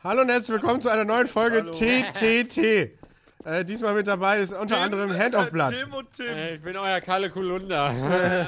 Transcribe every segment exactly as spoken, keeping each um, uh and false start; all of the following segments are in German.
Hallo und herzlich willkommen zu einer neuen Folge Hallo. T T T. Äh, diesmal mit dabei ist unter Tim, anderem Hand of Blood. Tim und Tim. Äh, ich bin euer Kalle Kulunda. Äh,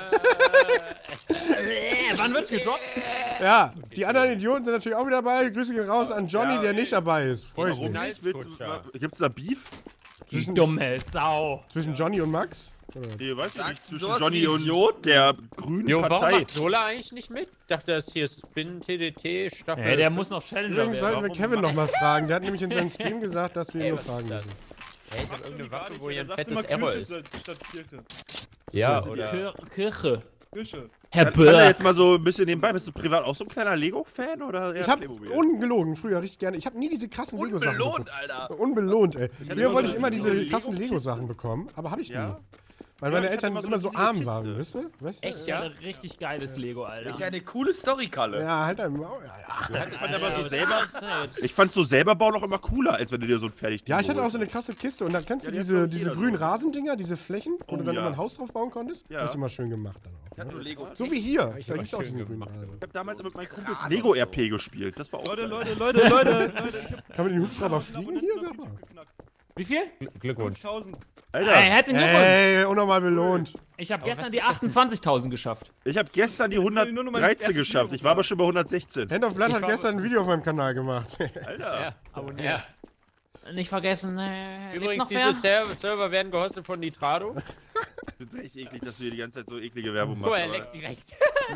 wann wird's gedroppt? Ja, die anderen Idioten sind natürlich auch wieder dabei. Grüße gehen raus an Johnny, Ja, der nicht dabei ist. Freue ich Warum mich. nicht? Willst du, gibt's da Beef? Die Zwischen, dumme Sau. zwischen Johnny und Max? Oder? Nee, weißt du nicht, Sagst du zwischen sowas Johnny wie und Idiot? der grünen Jo, warum Partei. macht Sola eigentlich nicht mit? Ich dachte, das hier ist Spin T D T Staffel. Ey, der muss noch Challenger Übrigens sollten werden. wir Kevin nochmal fragen. Der hat nämlich in seinem Stream gesagt, dass wir ihn Ey, nur was fragen ist das? müssen. Ey, ich hab irgendeine Waffe, wo hier ein sagt fettes immer Error Kirche ist. statt Kirche. Ja, So, oder? Kir Kirche. Kirche. Herr Kann, kann er Böhr. jetzt mal so ein bisschen nebenbei, bist du privat auch so ein kleiner Lego-Fan oder eher Ich habe Playmobil? ungelogen früher richtig gerne. Ich habe nie diese krassen Lego-Sachen Unbelohnt, bekommen. Alter. Unbelohnt, ey. Früher immer wollte so ich immer eine- diese so eine krassen Lego-Kiste. Lego-Sachen bekommen, aber habe ich nie. Ja? Weil Ja, meine ich hatte Eltern immer so immer so diese arm Kiste. waren, weißt du? Weißt du? Echt, Ja, ja? ein richtig geiles Lego, Alter. Ist ja eine coole Story, Kalle. Ja, halt dein Maul. Ja, ja. Ich fand aber so selber, jetzt? ich fand so selber bauen auch immer cooler, als wenn du dir so ein fertig Ja, ich hatte auch so eine krasse Kiste und dann kennst Ja, du die hat diese, doch diese jeder grünen so. Rasendinger, diese Flächen, wo Oh, du dann ja. immer ein Haus drauf bauen konntest. Ja. Hab ich immer schön gemacht dann Ich hab auch. nur Ne? Lego. So wie hier, ich da immer gibt's auch schön diesen grünen gemacht. Rasen. Ich hab damals mit meinen Kumpels Krass, Lego-R P gespielt, das war auch Leute, geil. Leute, Leute, Leute, Leute. Ich hab Kann man den Hubschrauber fliegen hier? Sag mal. geknackt. Wie viel? Gl- Glückwunsch. fünftausend. Ey, Alter, herzlichen Glückwunsch. Ey, unnormal belohnt. Ich habe Aber gestern was die ist das denn? achtundzwanzigtausend geschafft. ich hab gestern die Jetzt will ich nur noch mein hundertdreizehn erstes geschafft, Lego ich war aber schon bei hundertsechzehn. Hand of Blood Ich hat war- gestern ein Video auf meinem Kanal gemacht. Alter. Ja, abonniert. Ja. Nicht vergessen, äh, lebt Übrigens, noch diese wer? Server, Server werden gehostet von Nitrado. Ich find's echt eklig, dass du hier die ganze Zeit so eklige Werbung Guck machst. mal, er aber- leckt direkt.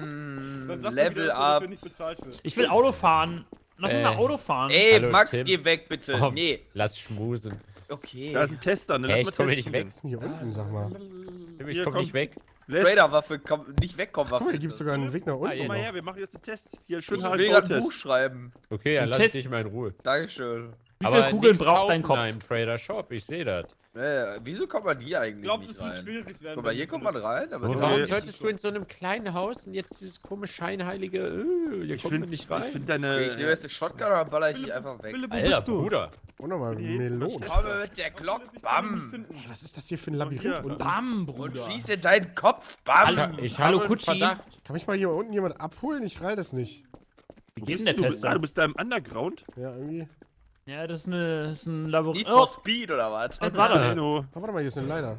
Mm, Dann sagt er wieder, Level dass er up. dafür nicht bezahlt wird. Ich will Auto fahren. Lass mich Äh. mal Auto fahren. Ey, Hallo, Max, Tim. geh weg, bitte. Oh, Nee. Lass schmusen. Okay. Da ist ein Tester, ne? Ey, Lass ich mal komm hier nicht testen weg. Was ist denn hier unten, sag mal? Ich Hier, komm komm. nicht weg. Lässt- Raider-Waffe, komm, nicht wegkommen. Guck mal, hier gibt's sogar einen Weg nach Ah, unten. ja, Komm mal noch. her, wir machen jetzt einen Test. Hier, schön Ich will gerade ein Buch H I V-Test. schreiben. Okay, ja, Ein lass Test. dich mal in Ruhe. Dankeschön. Wie viele Kugeln nix braucht dein kaufen Kopf? da im Trader Shop, ich sehe das. Äh, wieso kommt man hier eigentlich Ich glaube, nicht das wird rein? schwierig werden. Guck mal, hier kommt man rein, aber Und Okay. warum Nee. solltest du in so einem kleinen Haus und jetzt dieses komische scheinheilige, äh, hier Ich kommt man finde nicht rein? find Okay, deine... ich nehme jetzt eine Shotgun und dann baller ich die einfach weg. Philipp, wo Alter, bist du? Bruder. Unnormal Melon. Komme mit der Glock, bam! Ey, was ist das hier für ein Labyrinth hier. unten? Bam, Und Bruder. schieße deinen Kopf, bam! Alter, ich Hallo, habe einen Kutschi. Verdacht. Kann mich mal hier unten jemand abholen? Ich rall das nicht. Wie Wo geht bist denn der du? Du bist, ah, Tester? du bist da im Underground? Ja, irgendwie. Ja, das ist, eine, das ist ein Labyrinth. Need for Oh, Speed oder was? was war das? Hallo. Ah, warte mal, hier ist eine Leiter.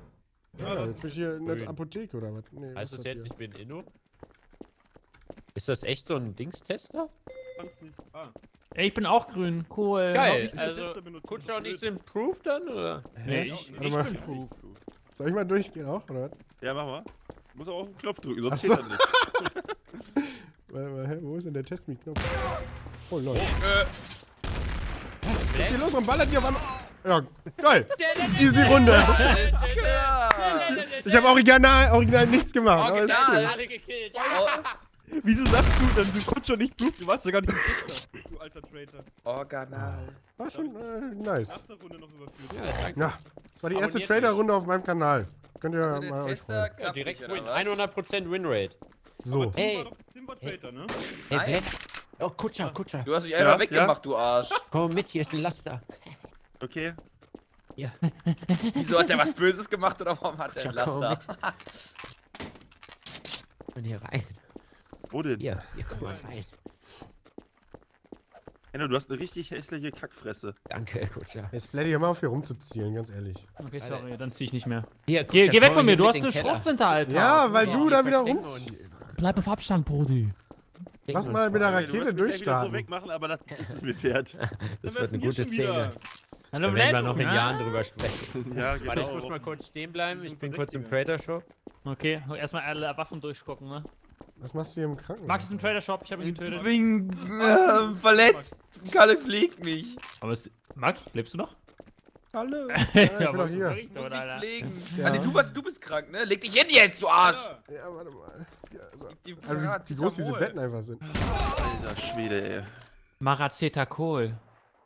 Ja, jetzt bin ich hier in der Grün. Apotheke oder was? Nee, was Heißt ist das das jetzt, hier? ich bin Inno? Ist das echt so ein Dingstester? Kannst nicht. Ah. Ey, ich bin auch grün. Cool. Geil, nicht den also Tester benutzen, Kutscher das und ist ich sind Proof dann, oder? Nee, ich, Warte ich mal. bin Proof. Soll ich mal durchgehen auch, oder was? Ja, mach mal. Muss auch auf den Knopf drücken, sonst Ach so. zählt er nicht. Warte mal, hä, wo ist denn der Test-Me-Knopf? Oh, Leute. Äh, Was ist hier los? Und ballert die auf einmal. Ja, geil. Easy Runde. alles klar! Ich habe original, original nichts gemacht. Aber ist cool. Original! Alle gekillt. Oh, Wieso sagst du dann, du konntest schon nicht proof? Du warst ja gar nicht im Tester, du alter Traitor. Organal. War schon äh, nice. Achte Runde noch überführt. Ja, danke. Ja, das war die erste Abonniert Trader-Runde auf meinem Kanal. Könnt ihr Der mal euch Tester freuen. Ja, klappt direkt nicht, oder Win. was? hundert Prozent Winrate. So. Tim Ey. war doch, Tim war Traitor, ne? Ey, Nein. Black. Oh, Kutscher, Kutscher. Du hast mich Ja, einfach ja. weggemacht, du Arsch. Komm mit, hier ist ein Laster. Okay. Ja. Wieso hat der was Böses gemacht oder warum hat der einen Komm Laster? Und hier rein. Wo denn? Hier, hier, komm mal rein. Enno, du hast eine richtig hässliche Kackfresse. Danke, Kutscher. Jetzt blätter hier mal auf hier rumzuzielen, ganz ehrlich. Okay, sorry, dann zieh ich nicht mehr. Hier, Geh, Kutscher, geh weg komm von mir, hier du mit hast in eine den Keller. Schrotflinte, Alter. Ja, weil du da wieder verstecken rumziehst. Bleib auf Abstand, Brudi. Lass mal mit der Ey, du Rakete wolltest mich gleich wieder so durchstarten. wegmachen, aber das ist es mir wert. Das Wer wird ist eine denn hier gute schon wieder? Szene. Hallo, Da werden wir Blitz. noch in Ah. Jahren drüber sprechen. Ja, genau. Warte, ich muss mal kurz stehen bleiben. Wir Ich sind bin kurz im Verdächtige. Trader Shop. Okay, erstmal alle Waffen durchgucken, ne? Was machst du hier im Krankenhaus? Max ist im Trader Shop, ich habe ihn Ich getötet. bin äh, verletzt. Kalle pflegt mich. Aber ist. Max, lebst du noch? Hallo. Ja, ich bin doch hier. Ich muss mich pflegen. Ja. Ah, nee, du, du bist krank, ne? Leg dich hin jetzt, du Arsch. Ja, warte mal. Ja, so. Die Also, wie, wie groß diese Betten einfach sind. Alter Schwede, ey. Maracetamol.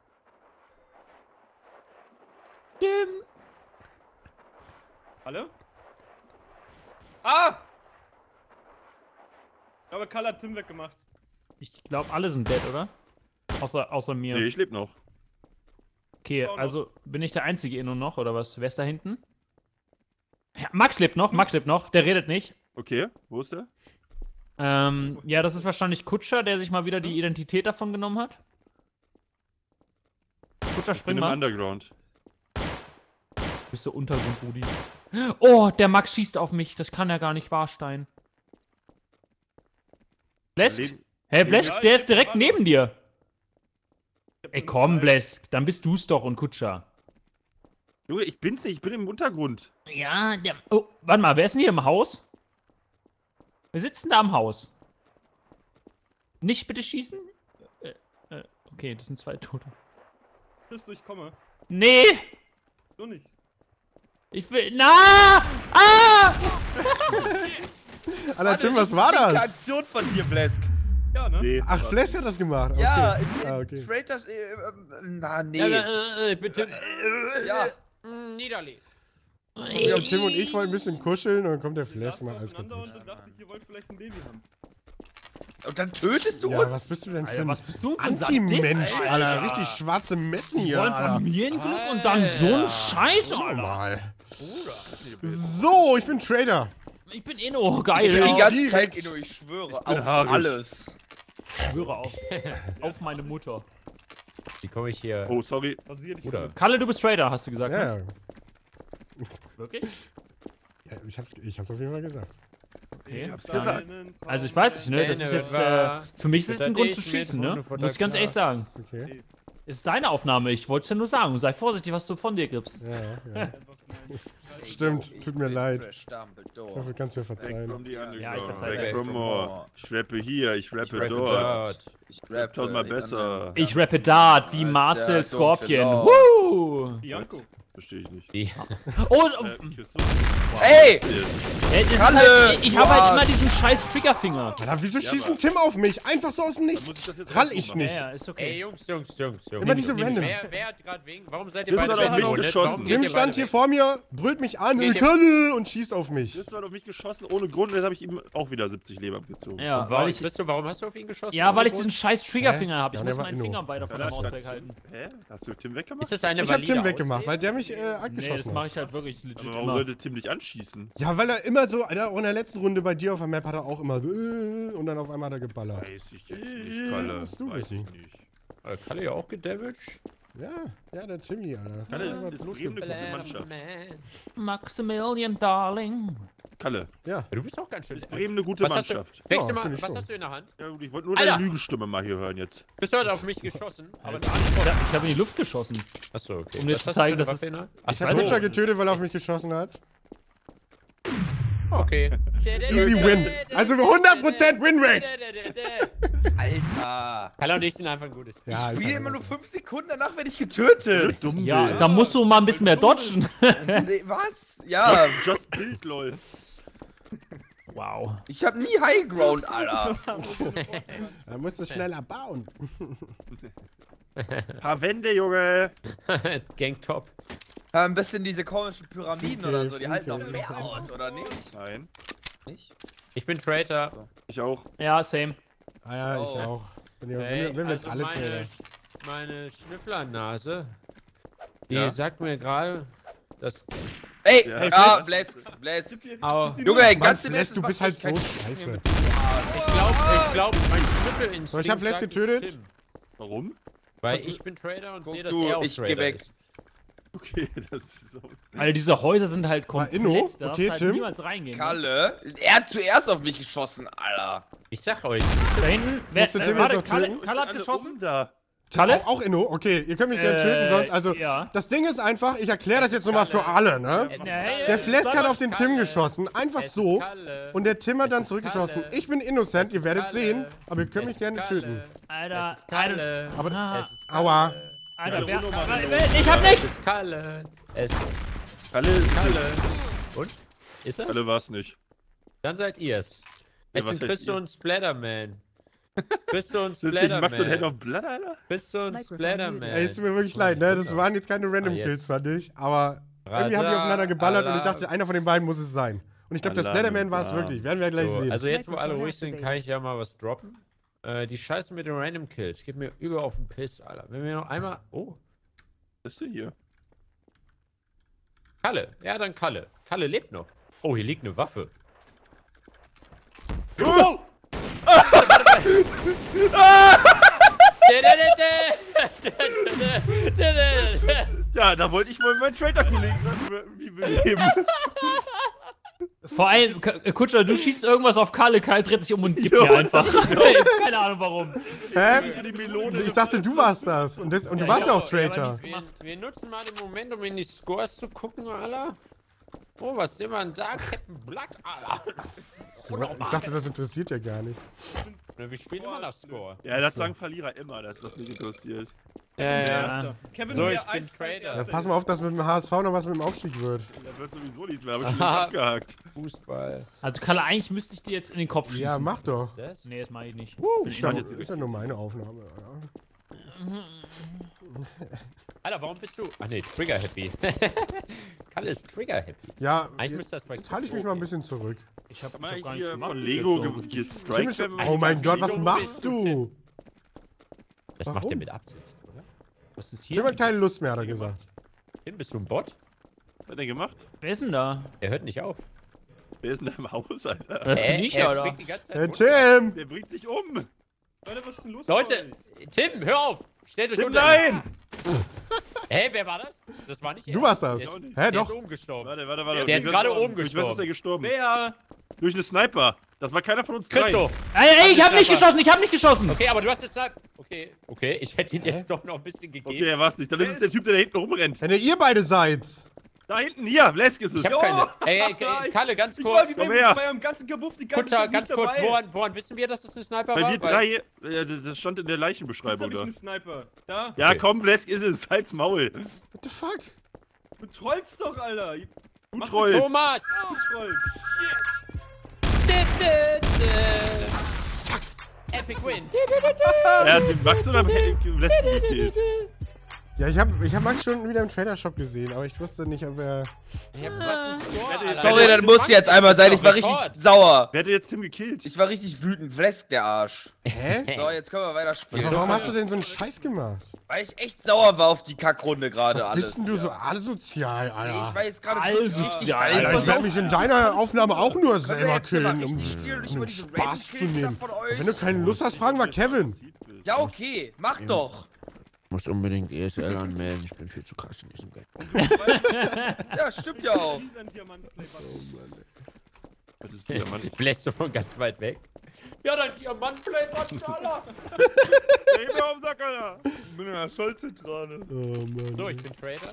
Dim. Hallo? Ah! Ich glaube, Kalle hat Tim weggemacht. Ich glaube, alle sind dead, oder? Außer, außer mir. Nee, ich lebe noch. Okay, auch noch. also bin ich der Einzige eh nur noch, oder was? Wer ist da hinten? Ja, Max lebt noch, Max lebt noch, der redet nicht. Okay, wo ist der? Ähm, ja, das ist wahrscheinlich Kutscher, der sich mal wieder die Identität davon genommen hat. Kutscher, Ich spring bin im mal. Underground. Bist du Untergrund, Rudi? Oh, der Max schießt auf mich. Das kann ja gar nicht wahr sein. Blesk? Leben- Hä, Blesk, Ja, ich der hab ist direkt Ahnung. neben dir. Ich hab Ey, nur komm, zwei. Blesk. Dann bist du's doch und Kutscher. Junge, ich bin's nicht, ich bin im Untergrund. Ja, der... Oh, warte mal, wer ist denn hier im Haus? Wir sitzen da am Haus. Nicht bitte schießen? Äh, äh, okay, das sind zwei Tote. Bis du, ich komme. Nee! Du nicht. Ich will... Na! Ah! Alter, Tim, was war Eine das? Aktion von dir, Blesk. Ja, ne? Nee. Ach, Flash hat das gemacht. Okay. Ja, in, in Ah, okay. Traitors, äh, ähm, na, nee. Ja, äh, äh, bitte. Ja. Mm, Niederlegen. Ja, Tim und ich wollen ein bisschen kuscheln und dann kommt der Wir Flash saßen mal alles aufeinander kaputt. und dann dachte ich, ihr wollt vielleicht ein Baby haben. Und dann tötest du Ja, uns? was bist du denn für Alter, ein was bist du für ein Anti-Mensch, Sadist, Alter? Richtig schwarze Messen Die hier, wollen Alter. Familienglück und dann so ein Scheiß, Alter. Normal. So, ich bin Trader. Ich bin Inno, Ich geil. bin die Ja, ganze direkt. Zeit, Inno, ich schwöre, bin auf haarig. alles. Ich schwöre auf, auf meine Mutter. Wie komme ich hier? Oh, sorry. Rasier dich. Bruder. Kalle, du bist Trader, hast du gesagt, ne? Ja, ja. Wirklich? ja ich, hab's, ich hab's auf jeden Fall gesagt. Okay. Ich hab's Dann- gesagt. Also ich weiß nicht, ne? Das ist jetzt, äh, für mich ist es ein Grund zu schießen, ne? Muss ich ganz ehrlich sagen. Okay. Ist deine Aufnahme, ich wollte es ja nur sagen. Sei vorsichtig, was du von dir gibst. Ja, ja. Stimmt, tut mir leid. Trash Dumbledore. Ich hoffe, du kannst mir Back verzeihen. from the underground. Ja, ich verzeih Back dir. from more. Ich rappe hier, ich rappe rappe dort. Ich Rapp tausendmal besser. Ich rappe Dart wie Als Marcel der Scorpion. dunkle Woo! Bianco. Verstehe ich nicht. Die. Oh, Äh, oh, Kiss- Ey! äh, das ist Kalle, halt, ich du habe halt Arsch. immer diesen scheiß Triggerfinger. Alter, wieso schießt aber- ein Tim auf mich? Einfach so aus dem Dann Nichts. muss ich das jetzt Rall auch so ich machen. nicht. Ja, ja, ist Ey, okay. Jungs, Jungs, Jungs, Jungs. Immer diese Nehm- Randoms. Wer, wer hat gerade wegen? Warum seid ihr Das beide hat auf mich weggewonnen? geschossen. Warum geht Tim ihr stand beide hier weg? vor mir, brüllt mich an, Geht ich ihr- kann und schießt auf mich. Das hat auf mich geschossen, ohne Grund, jetzt habe ich ihm auch wieder siebzig Leben abgezogen. Ja, Und weil warum, ich, bist du, warum hast du auf ihn geschossen? ja, weil ich Ohne diesen Grund? scheiß Triggerfinger habe. Ja, Ich der muss war meinen Inno. Finger beide von Ja, der das Maus hat- weghalten. Hä? Hast du Tim weggemacht? Ist das eine Ich hab valide Tim weggemacht, Ausrede? weil der mich äh, Nee, das abgeschossen mache hat. ich halt wirklich legit Aber warum immer. sollte Tim dich anschießen? Ja, weil er immer so, Alter, auch in der letzten Runde bei dir auf der Map hat er auch immer so, äh, und dann auf einmal hat er geballert. Weiß ich jetzt nicht, Kalle. musst du Weiß ich wissen. nicht. Äh, Kalle ja auch gedamaged? Ja, ja, der Timmy, Alter. Kalle Ja, ist, ist Blut Bremen gibt- eine gute Mannschaft. Maximilian Darling. Kalle, Ja, Du bist auch ganz schön. ist Bremen eine gute Was hast du, Mannschaft. Wechsel Ja, mal, find ich was schon. hast du in der Hand? Ja gut, ich wollte nur Alter! deine Lügenstimme mal hier hören jetzt. Bist du heute auf mich geschossen? Aber Ich habe in die Luft geschossen. Achso, okay. Um dir Was zu hast du zeigen, für eine dass Waffe es- in der Hand? ich Ach hab so. Kutscher getötet, weil er auf mich geschossen hat. Okay. Easy win. Also hundert Prozent Winrate. Alter. Kalle und ich sind einfach ein gutes Team. Ja, Ich ist spiele halt immer nur so. fünf Sekunden, danach werde ich getötet. Dumm Ja, bist. da musst du mal ein bisschen mehr dodgen. Nee, was? Ja, Just Bild, lol. Wow. ich hab nie High Ground, Alter. Da musst du schneller bauen. Paar Wände, Junge. Gang top. Ja, am besten diese komischen Pyramiden Fliege, oder so, die halten Fliege. noch mehr aus, oder nicht? Nein. Nicht? Ich bin Traitor. Ich auch. Ja, same. Ah ja, ich Oh. auch. Bin ja, Ey, wenn wir jetzt also alle Trainer. meine, meine Schnüfflernase, die Ja. sagt mir gerade, dass... Ey, Ja. ja, Bless, Bless. Au, Junge, ey, Mann, ganz im Flash, Ernst, du das bist macht halt echt so keinen Spaß scheiße. mit dir. ich glaub, ich glaub, mein Schnüffelinstinkt So, ich hab Flash sagt, getötet. es stimmt. Warum? Weil ich bin Trader und Guck sehe, dass du, er auch ich geh Trader weg. ist. Okay, das ist so. Alter, diese Häuser sind halt komplett. Inno? Da darfst Okay, halt Tim. niemals reingehen. ne? Kalle, er hat zuerst auf mich geschossen, Alter. Ich sag euch, Da hinten. Wer, Musst du äh, Tim warte, jetzt noch Kalle, töten? Kalle hat Alle geschossen? um da. Kalle? Auch, auch Inno? Okay, ihr könnt mich gerne Äh, töten, sonst, also, ja. das Ding ist einfach, ich erkläre das jetzt nochmal für alle, ne? es ist Nee, Kalle. Der Flask Sag hat mal, auf den Kalle. Tim geschossen, einfach Es ist so. Kalle. Und der Tim hat dann ist zurückgeschossen. Kalle. Ich bin innocent, ihr werdet Kalle. sehen, aber ihr könnt Es mich ist gerne Kalle. töten. Alter, Es ist Kalle. Aber- Ah, Es ist Kalle. Aua. Alter, Kalle, wer, Bruno, Mann, Warte, Hallo. wer- ich hab Es nicht! ist Kalle. Es ist Kalle ist Kalle. es. Und? Ist er? Kalle war's nicht. Dann seid ihr's. Es was sind seid Christo ihr? und Splatterman. Christo und Ist das nicht Max und Head Splatterman. of Blood, Alter? Christo und Splatterman. Ey, es tut mir wirklich leid, ne? Das waren jetzt keine Random Ah, jetzt. Kills, fand ich. Aber irgendwie haben die Radar, aufeinander geballert und ich Alarm. dachte, einer von den beiden muss es sein. Und ich glaube, der Alarm, Splatterman war es Alarm. wirklich. Werden wir gleich So, sehen. also jetzt, wo alle ruhig sind, kann ich ja mal was droppen. Äh, die Scheiße mit den Random Kills geht mir über auf den Piss, Alter. Wenn wir noch einmal... Oh, Was ist denn hier? Kalle. Ja, dann Kalle. Kalle lebt noch. Oh, hier liegt eine Waffe. Oh! Ja, da wollte ich wohl meinen Trader-Kollegen irgendwie beleben. Vor allem, K- Kutscher, du schießt irgendwas auf Kalle, Kalle dreht sich um und gibt mir einfach. Keine Ahnung warum. Hä? Die Melone. Ich dachte, du warst das. Und, das, und du warst ja auch Traitor. Wir, wir nutzen mal den Moment, um in die Scores zu gucken, Alter. Oh, was ist immer da? Captain Blood, Alter. Ich dachte, das interessiert ja gar nicht. Wir spielen immer nach Score. Ja, das sagen Verlierer immer, das hat das nicht interessiert. Ja, ja. Erster. Kevin, So, mir ich bin eiskalt Trader. Ja, pass mal auf, dass mit dem H S V noch was mit dem Aufstieg wird. Da wird sowieso nichts mehr, aber ich bin abgehakt. Fußball. Also Kalle, eigentlich müsste ich dir jetzt in den Kopf schießen. Ja, mach doch. Das? Nee, das mach ich nicht. Ist ja, ist ja nur meine Aufnahme. Alter. Alter, warum bist du? Ach nee, Trigger Happy. Kalle ist Trigger Happy. Ja, Eigentlich müsste das bei jetzt halte ich mich mal ein bisschen zurück. Ich hab, Mal ich hab gar hier nichts gemacht. von bis Lego jetzt so. ge- gestrikt. Ziemlich- Oh mein Gott, was machst du? Das Warum? macht er mit Absicht, oder? Was ist Tim hier? hat keine Lust mehr, hat er gesagt. Tim, bist du ein Bot? Was hat er gemacht? Wer ist denn da? Er hört nicht auf. Wer ist denn da im Haus, Alter? Das bin ich, er oder? springt die ganze Zeit Hey, runter. Tim! Der bringt sich um. Leute, was ist denn los? Leute, bei euch? Tim, hör auf! Stellt euch Tim, unter. nein! Hä, wer war das? Das war nicht er. Du warst das. Der ist, nicht. Hä, der doch. ist oben gestorben. Warte, warte, warte. Der ist Durch gerade was- oben Durch was gestorben. ist er gestorben? Wer? Durch eine Sniper. Das war keiner von uns drei. Christo! Ey, ey, ich hab nicht Sniper. geschossen, ich hab nicht geschossen! Okay, aber du hast jetzt halt. Okay, okay, ich hätte ihn jetzt doch noch ein bisschen gegeben. Okay, er war's nicht. Dann ist es der Typ, der da hinten rumrennt. Wenn ihr beide seid. Da hinten, hier, Blesk ist es. Ich hab keine. Ey, ey, ey, Kalle, ganz Ich war wie kurz. Komm her. bei, bei eurem ganzen Kabuff die ganze Kutscher, Zeit ganz nicht kurz, dabei. woran, woran wissen wir, dass das ein Sniper Weil war? wir Weil- drei, äh, das stand in der Jetzt Leichenbeschreibung hab ich da. einen Sniper. Da? Ja, Okay. komm, Blesk ist es. Halt's Maul. What the fuck? Du trollst doch, Alter. Du Du Mach trollst. Thomas! trollst. Fuck! Epic Win! Er hat den Max oder Blesk gekillt. Ja, ich hab, ich hab Max schon wieder im Trailer-Shop gesehen, aber ich wusste nicht, ob er... Ich hab was im Score, Alter. Sorry, dann musste jetzt einmal sein. Ich war richtig sauer. Wer hat jetzt Tim gekillt? Ich war richtig wütend. Flesk, der Arsch. Hä? So, jetzt können wir weiter Aber spielen. warum hast du denn so einen Scheiß gemacht? Weil ich echt sauer war auf die Kackrunde gerade Was alles. bist denn du so asozial, Nee, ich Alter? war jetzt gerade Alles richtig sozial, salzig. Alter, ich werde mich in deiner Aufnahme auch nur Können wir selber jetzt hier mal killen, um, richtig spielen und nicht um über den diese Spaß Random zu Kills da nehmen. von euch? Wenn du keine Lust hast, fragen wir Kevin. Ja, okay, mach doch. Ich muss unbedingt E S L anmelden, ich bin viel zu krass in diesem Game. Ja, stimmt ja auch. Dieser Diamant-Flavor. Das ist der Mann. Bläst du von ganz weit weg. Ja, dein Diamant-Flavor-Skala! Ey, hör auf, Sack, Alter. Ich bin in der Schaltzentrale. Oh Mann. So, ich bin Trader.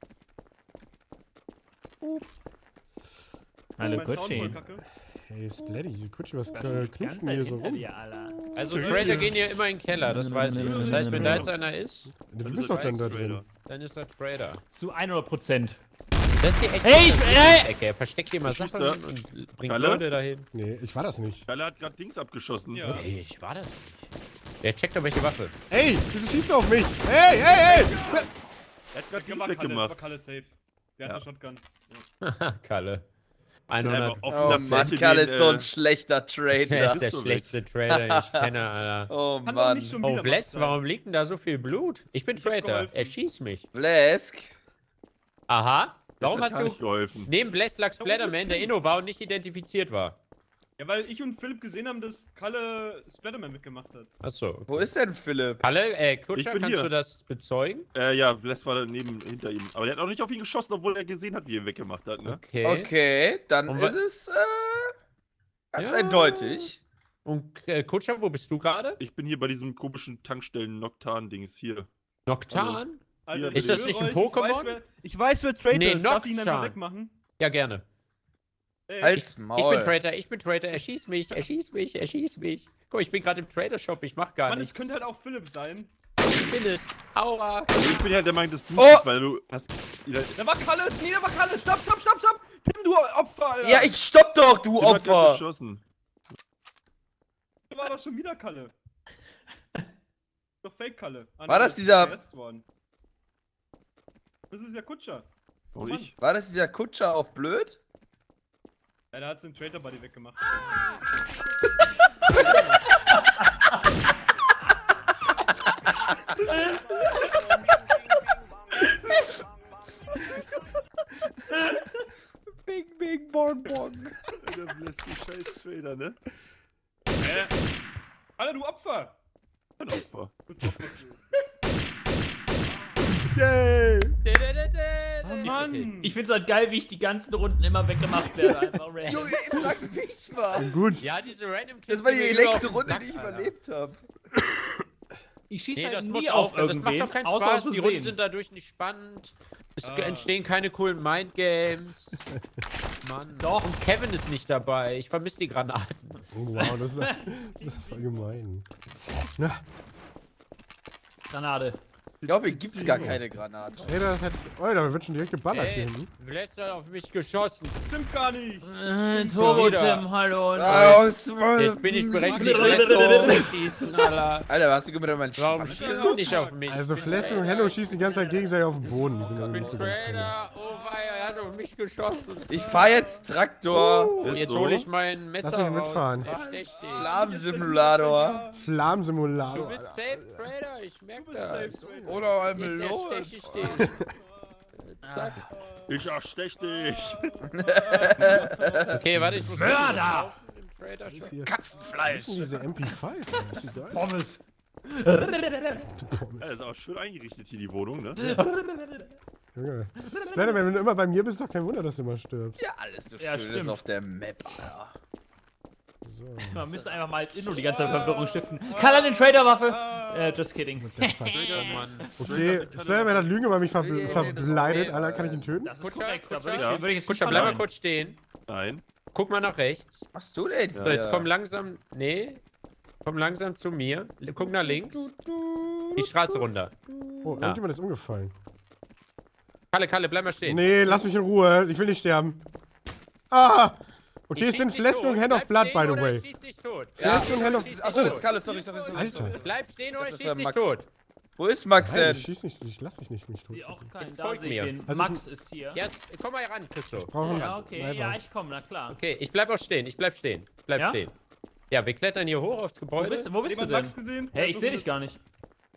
Hallo, Mein Sound voll Kutschi. kacke. Hey, Splatty, Kutschi, was äh, knutscht denn hier so rum? Also Trader gehen hier immer in den Keller, das weiß ich. Das heißt, wenn da jetzt einer ist, Du bist doch dann da drin. dann ist er Trader. Zu hundert Prozent. Das ist hier echt Hey, ich- eine hey! Ecke. Er versteckt hier mal Schießt Sachen er? und bringt Kalle? Leute dahin. Nee, ich war das nicht. Kalle hat gerade Dings abgeschossen. Ja. Okay, ich war das nicht. Der checkt doch welche Waffe. Ey, wieso schießt du auf mich? Hey, hey, hey! Er hat gerade Der Dings war Kalle, das war weggemacht. Kalle safe. Der Ja. hat eine Shotgun. Haha, Kalle. Einfach hundert. auf Oh der Mann, Fläche Kalle den, ist so ein äh, schlechter Der Trader. ist der so schlechteste Trader, den ich kenne, Alter. Oh Kann doch Mann. nicht schon Oh, wieder Bless, Max warum liegt denn da so viel Blut? Ich bin hab Trader. geholfen. Er schießt mich. Blesk. Aha. Das Warum hat hast gar nicht du geholfen. neben Bless lag Warum bist Splatterman, der du- Inno war und nicht identifiziert war? Ja, weil ich und Philipp gesehen haben, dass Kalle Splatterman mitgemacht hat. Achso. Wo ist denn Philipp? Kalle, äh, Ich Kutscher, bin kannst hier. du das bezeugen? Äh, ja, Bless war daneben hinter ihm. Aber der hat auch nicht auf ihn geschossen, obwohl er gesehen hat, wie er ihn weggemacht hat, ne? Okay. Okay, dann Und wa- ist es äh, ganz Ja. eindeutig. Und äh, Kutscher, wo bist du gerade? Ich bin hier bei diesem komischen Tankstellen-Noctan-Dings hier. Noctan? Alter, Ist das nicht ein ich weiß, Pokémon? wer, ich weiß, wer Traitor Nee, ist. Darf ich ihn einfach Nocturne. wegmachen? Ja, gerne. Ey, Halt's Ich Maul. bin Trader, ich bin Trader, er schießt mich, er schießt mich, er schießt mich. Guck, ich bin gerade im Trader-Shop, ich mach gar Mann, nichts. es könnte halt auch Philipp sein. Ich bin es. Aua. Ich bin ja der Meinung, dass du Oh! bist, weil du hast. wieder- Da war Kalle! Nee, da war Kalle! Stopp, stopp, stopp, stopp! Tim, du Opfer, Alter! Ja, ich stopp doch, du Tim hat grad Opfer. geschossen. Da war doch schon wieder Kalle. Doch Fake-Kalle. Ah, War nee, das ist dieser- verletzt worden. Das ist ja Kutscher. Und Mann. ich? War das dieser Kutscher auf blöd? Ja, der hat den Traitor-Buddy weggemacht. Bing, bing, born, born. Der Bless, du scheiß Trader, ne? Hä? Alter, du Opfer! Ein Opfer. Du Opfer, du. Yay! Oh Mann! Ich find's halt geil, wie ich die ganzen Runden immer weggemacht werde. Einfach random. Junge, sag mich mal. Gut. Ja, diese Random Kills. Das war die gehen mir über längste auf den Runde, Sack, die ich Alter. überlebt habe. Ich schieße Nee, halt das nie muss auf aufhören. Das macht irgendwen, doch keinen außer Spaß. aus Die Runden Versehen. sind dadurch nicht spannend. Es Ah. entstehen keine coolen Mindgames. Mann. Doch. Und Kevin ist nicht dabei. Ich vermisse die Granaten. Oh, wow, das ist, das ist voll gemein. Na, Granate. Ich glaube, hier gibt's gar keine Granate. ey, das hat... Oh, da wird schon direkt geballert hier Ey, hinten. Bless hat auf mich geschossen. Stimmt gar nicht! Äh, Turbo wieder. Tim, hallo. Ah, was- Jetzt bin ich berechtigt, Max, Bless zu schießen, Alter. Alter, hast du mit meinen Warum Schwanz schießt du nicht auf mich? Also Ich bin Flesk und Trader. Hello schießen die ganze Zeit gegenseitig auf den Boden. Die sind Ich irgendwie bin nicht so ganz fair. Trader. Oh weia, er hat auf mich geschossen. Ich fahr jetzt Traktor. Und jetzt so? hole ich mein Messer Lass mich raus. mitfahren. Er stecht dich. Flammensimulator. Du Flammensimulator. bist safe, Trader. Ich merk Du bist das. safe, Trader. Oder ein Jetzt Melon. erstech ich dich. Zack. Ich erstech dich. Okay, warte, ich muss... Mörder! Im Trader Was ist Shop. hier? Katzenfleisch. Was ist denn diese M P fünf? Das ist geil. Pommes! Ja, ist auch schön eingerichtet hier, die Wohnung, ne? Junge. Spider-Man, wenn du immer bei mir bist, doch kein Wunder, dass du immer stirbst. Ja, alles so Ja, schön ist stimmt. auf der Map, Alter. So. Man müsste einfach mal als Inno die ganze Zeit Verwirrung stiften. Kann er den Trader-Waffe? Äh, just kidding. Oh Mann. Okay, Spider-Man hat Lügen über mich verble verbleidet. Alter, kann ich ihn töten? Das ist Kutscher, korrekt. Da Kutscher. würde ich, Ja. würde ich jetzt nicht Kutscher, bleib mal verneinen. kurz stehen. Nein. Guck mal nach rechts. Was machst du denn? So, jetzt komm langsam... Nee. Komm langsam zu mir. Guck nach links. Die Straße runter. Oh, irgendjemand ist umgefallen. Kalle, Kalle, bleib mal stehen. Nee, lass mich in Ruhe. Ich will nicht sterben. Ah! Okay, Ich es sind schieß dich Flesk tot. und Hand of Bleib Blood, by stehen the oder way. ich schieß dich tot. Flesk und Hand of... Achso, das ist Kalle, sorry, sorry, sorry. Alter. Bleib stehen oder ich Das schieß war dich Max. tot. Wo ist Max Nein, denn? ich schieß nicht, ich lass dich nicht mich tot. Die auch keinen, Jetzt da folg sehe mir. ich den. Also Max ist hier. Ja, komm mal hier ran, Christo. Brauchen Ja, okay, Sniper. ja, ich komme, na klar. Okay, ich bleib auch stehen. Ich bleib stehen. Bleib Ja? stehen. Ja, wir klettern hier hoch aufs Wo Gebäude. bist, wo bist du Jemand denn? Max gesehen? Hey, ich sehe dich gar nicht.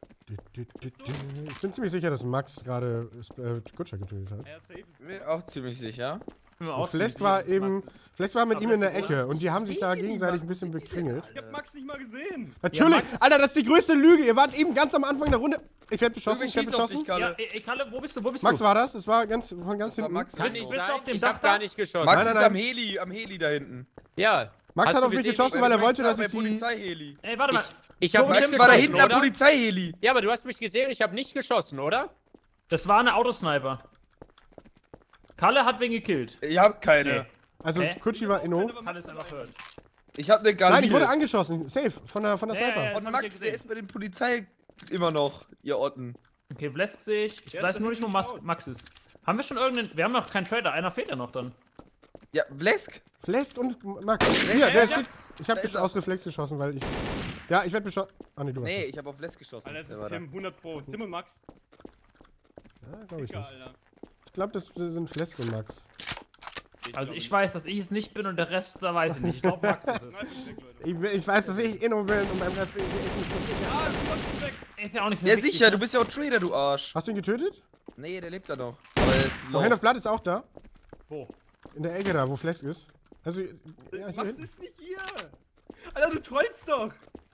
Ich bin ziemlich sicher, dass Max gerade äh, Kutscher getötet hat. Ja, safe ist Mir auch ziemlich sicher. Bin mir Und auch Flesk ziemlich war sicher, dass eben... Max ist. Flesk war mit Aber ihm in das der ist Ecke und die haben sich da gegenseitig ein bisschen bekringelt. Ich hab Max nicht mal gesehen. Natürlich! Max- Alter, das ist die größte Lüge! Ihr wart eben ganz am Anfang der Runde... Ich werd beschossen, Irgendwie ich werd schießt auf dich, beschossen. Kalle. Ja, ey, ey, Kalle, wo bist du? Wo bist Max du? war das, es war ganz, von ganz Das war hinten. Max. Kann Bist- nicht bist du sein. auf dem ich Dach hab gar da? nicht geschossen. Max Nein, nein, ist nein. am Heli, am Heli da hinten. Ja. Max Hast hat du auf mich gesehen, geschossen, wie- weil er wollte, dass Bei ich die... Polizeiheli. Ey, warte mal. Ich hab Max nicht Max war da geschossen, hinten am oder? Polizeiheli. Ja, aber du hast mich gesehen, ich habe nicht geschossen, oder? Das war eine Autosniper. Kalle hat wen gekillt. Ich hab keine. Nee. Also, Hä? Kutschi war Inno. Kalle ist einfach hört. Ich hab eine Galil. Nein, ich wurde angeschossen. Safe. Von der, von der Ja, ja, Sniper. ja. Und Das hab ich Max, ja der gesehen. ist bei den Polizei immer noch, ihr Otten. Okay, Vlesk sehe ich. Ich Der weiß ist nur da nicht, wo hinten Mas raus. Max ist. Haben wir schon irgendeinen... Wir haben noch keinen Trader. Einer fehlt ja noch dann. Ja, Vlesk. Flesk und Max. Hier, der ja. steht. Ich hab Da ist er. aus Reflex geschossen, weil ich. Ja, ich werd beschossen. Ah, nee, du warst. Nee, das. ich hab auf Vlesk geschossen. Alter, das Der ist war da. Tim, hundert Pro. Tim und Max. Ja, glaube ich Dicker, nicht. Alter. Ich glaube, das sind Flesk und Max. Also ich weiß, dass ich es nicht bin und der Rest, da weiß ich nicht. Ich glaube, Max ist es. Nein, ist weg, Leute. Ich, ich weiß, dass ich Inno bin und beim Rest bin ich echt nicht so Ah, du kommst weg. Ist ja auch nicht so Ja, wichtig, sicher, ne? du bist ja auch Trader, du Arsch. Hast du ihn getötet? Nee, der lebt da noch. Aber er ist Oh, low. Hand of Blood ist auch da. Wo? In der Ecke da, wo Flesk ist. Also, ja, hier Max hinten. ist nicht hier. Alter, du trollst doch.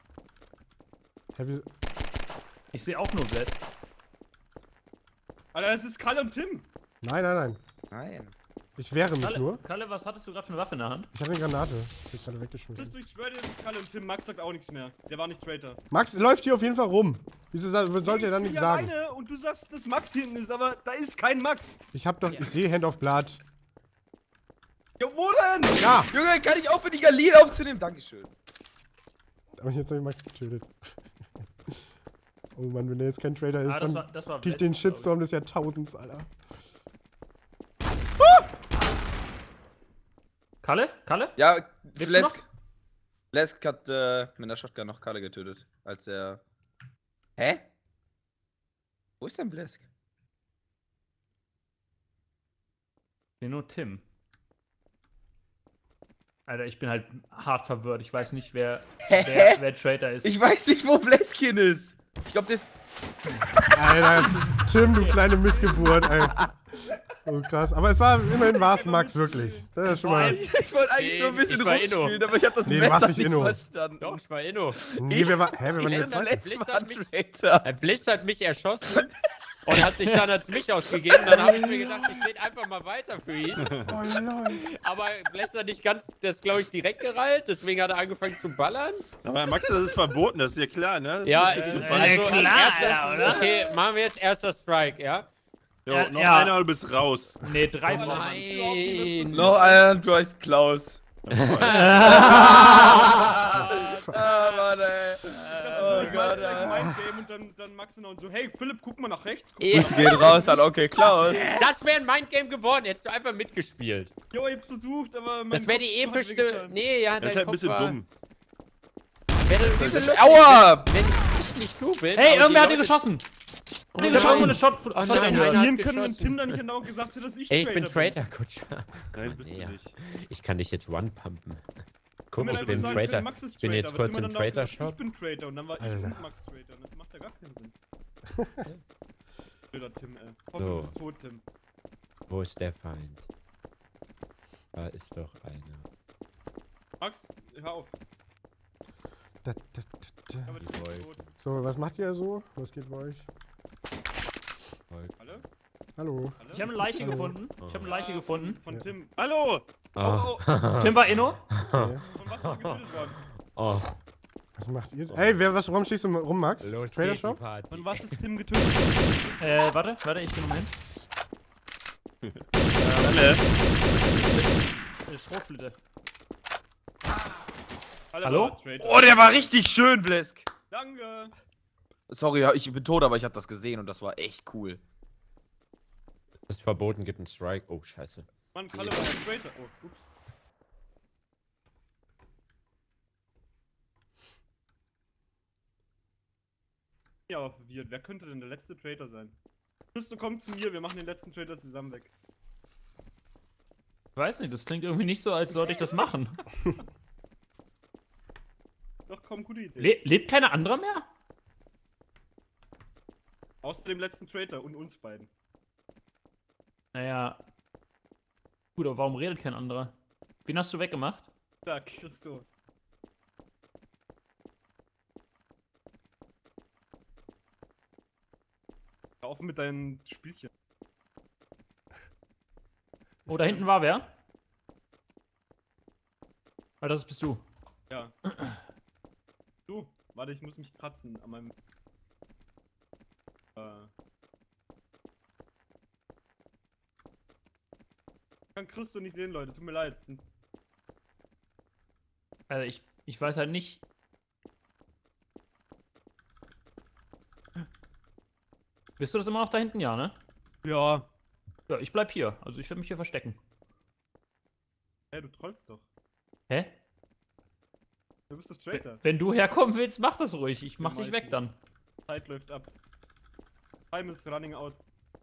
Hä, wie, Ich sehe auch nur Vlesk. Alter, das ist Kalle und Tim. nein, nein, nein. Nein. Ich wehre mich Kalle, nur. Kalle, was hattest du gerade für eine Waffe in der Hand? Ich habe eine Granate. Ich hab gerade Das weggeschmissen. ist, ich schwöre dir, das ist Kalle und Tim. Max sagt auch nichts mehr. Der war nicht Traitor. Max läuft hier auf jeden Fall rum. Wieso sa- sollte er dann Ich nichts bin sagen? alleine und du sagst, dass Max hinten ist, aber da ist kein Max. Ich hab doch, ich sehe Hand of Blood. Ja, wo denn? Ja! Junge, kann ich aufhören, die Galil aufzunehmen? Dankeschön. Aber jetzt habe ich Max getötet. Oh Mann, wenn der jetzt kein Trader ist, Ah, das dann war, das war krieg ich Vlesk, den glaub Shitstorm des Jahrtausends, Alter. ich. Kalle? Kalle? Ja, du Vlesk. Vlesk hat äh, mit der Shotgun noch Kalle getötet, als er... Hä? Wo ist denn Vlesk? Ich sehe nur Tim. Alter, ich bin halt hart verwirrt. Ich weiß nicht, wer, Hä? wer, wer Traitor ist. Ich weiß nicht, wo Vlesk hin ist. Ich glaube, der ist... Alter, Tim, du kleine Missgeburt, ey. Oh krass. Aber es war, immerhin war es Max wirklich. Das ist schon Vor mal. allem- Ich wollte eigentlich nur ein bisschen Ich war Inno. rumspielen, aber ich habe das Nee, du Messer warst nicht nicht Inno. verstanden. Doch, ich war Inno. Nee, wir war, hä, wir waren Ich jetzt bin der zwei. letzte Blitz Mal hat mich- Traitor. Ein Blitz hat mich erschossen und hat sich dann als mich ausgegeben. Dann habe ich mir gedacht, ich rede einfach mal weiter für ihn. Oh, lol. Aber Bless hat nicht ganz das, glaube ich, direkt gereilt. Deswegen hat er angefangen zu ballern. Aber Max, das ist verboten, das ist dir klar, ne? Ja, Das ist jetzt äh, zu also, falsch. klar, erster, oder? Okay, machen wir jetzt erster Strike, ja? Jo, Ja, noch ja. einer und du bist raus. Nee, drei Oh Block. nein. Noch einer, du heißt Klaus. Ah, Mann, ey. Oh Oh ich Gott, Gott, ey. mein Game und dann, dann Max und so, hey Philipp, guck mal nach rechts. Guck Ja. mal. Geht raus an Onkel Klaus. Das wäre ein Mindgame geworden, hättest du einfach mitgespielt. Jo, ich hab's versucht, aber mein Das wäre die Kopf hat epischste. wehgetan. Nee, ja, Das ist dein halt ein bisschen Kopf war, dumm. Wäre das übel lustig, Aua! wenn ich nicht du bin. Hey, aber irgendwer hat die ihn Leute- geschossen. Oh Ich hab irgendwo nein. eine Shot. Oh Shot nein, gehört. einer hat Passieren können, wenn geschossen. Tim dann nicht genau gesagt hat, dass ich Ey, ich bin Traitor Traitor, Kutscher. Nein, bist Ja. du nicht. Ich kann dich jetzt one-pumpen. Können Guck, wir ich einfach bin sagen, Traitor. Max ist Ich bin Traitor, jetzt aber kurz Tim hat im dann auch gesagt, Traitor-Shop. Ich bin Traitor und dann war ich Alter. und Max Traitor. Das macht ja gar keinen Sinn. Blöder Tim, ey. Hopp, So. du bist tot, Tim. Wo ist der Feind? Da ist doch einer. Max, hör auf. Da, da, da, da. Aber Die Tim ist Wolke. tot. So, was macht ihr so? Was geht bei euch? Alle? Hallo. Alle? Ich habe eine Leiche Hallo. gefunden. Ich habe eine Leiche Ja, gefunden. Von, von Ja. Tim. Hallo! Oh. Oh, Tim war Inno. Okay. von was ist du getötet worden? Oh. Was macht ihr? Ey, wer, was, warum stehst du rum, Max? Los Trader geht die Shop? Party. Von was ist Tim getötet worden? Äh, warte, warte, ich bin Moment. Alle. Äh, Schrotflinte. Alle Hallo? war Traitor. Oh, der war richtig schön, Blisk. Danke! Sorry, ich bin tot, aber ich habe das gesehen und das war echt cool. Das ist verboten, gibt einen Strike. Oh, scheiße. Mann, Kalle war ein Traitor. Oh, ups. Ja, aber verwirrt. Wer könnte denn der letzte Traitor sein? Christo, komm zu mir, wir machen den letzten Traitor zusammen weg. Ich weiß nicht, das klingt irgendwie nicht so, als sollte ich das machen. Doch, komm, gute Idee. Le lebt keiner anderer mehr? Außer dem letzten Traitor und uns beiden. Naja. Gut, aber warum redet kein anderer? Wen hast du weggemacht? Da, Christo. Hör auf mit deinen Spielchen. Oh, da hinten war wer? Ah, das bist du. Ja. Du, warte, ich muss mich kratzen an meinem. Äh. Ich kann Christo nicht sehen, Leute, tut mir leid. Sonst Also ich, ich weiß halt nicht. Bist du das immer noch da hinten? Ja, ne? ja. Ja, ich bleib hier. Also ich werde mich hier verstecken. Hey, du trollst doch. Hä? Du bist doch Wenn, Traitor. wenn du herkommen willst, mach das ruhig. Ich mach Ja, dich mach weg ich dann. Zeit läuft ab. Time is running out.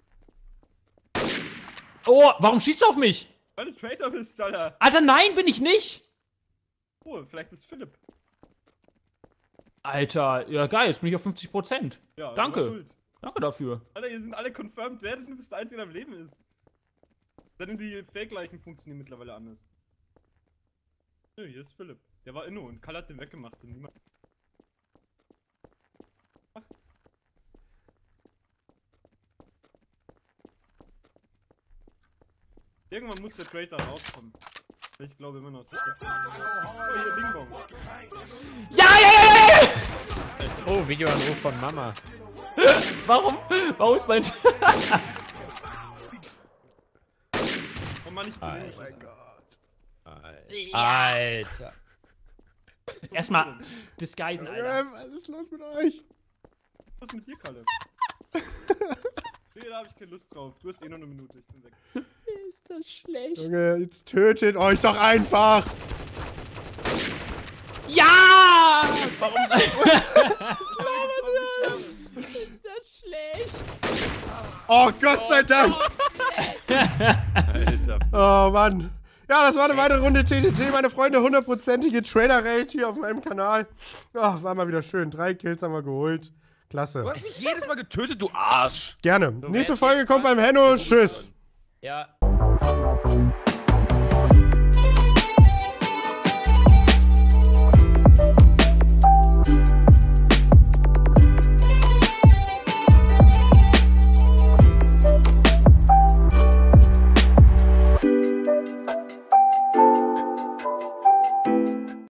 Oh, warum schießt du auf mich? Weil du Traitor bist, Alter. Alter, nein, bin ich nicht! Oh, vielleicht ist Philipp. Alter, ja geil, jetzt bin ich auf fünfzig Prozent. Ja, Danke. du warst schuld. Danke dafür. Alter, ihr sind alle confirmed dead und du bist der Einzige, der am Leben ist. Denn die Fake-Leichen funktionieren mittlerweile anders. Nö, hier ist Philipp. Der war Inno und Kalle hat den weggemacht und niemand. Was? Irgendwann muss der Traitor rauskommen. Ich glaube immer noch. So das oh, hier Bing Bong. Ja, ja, ja, ja, ja! Oh, Videoanruf von Mama. Warum? Warum ist mein... Oh Mann, ich bin Alter. nicht. Oh mein Gott. Alter. Erstmal disguisen, Alter. Ähm, was ist los mit euch? Was ist mit dir, Kalle? Nee, da hab ich keine Lust drauf. Du hast eh noch eine Minute, ich bin weg. Ist das schlecht? Junge, jetzt tötet euch doch einfach! Ja! Warum? Ist das schlecht? Oh Gott sei Dank! Alter. Oh Mann. Ja, das war eine weitere Runde T T T, meine Freunde. Hundertprozentige Trader-Rate hier auf meinem Kanal. Oh, war mal wieder schön. Drei Kills haben wir geholt. Klasse. Du hast mich jedes Mal getötet, du Arsch. Gerne. Nächste Folge kommt beim Henno. Tschüss. Ja.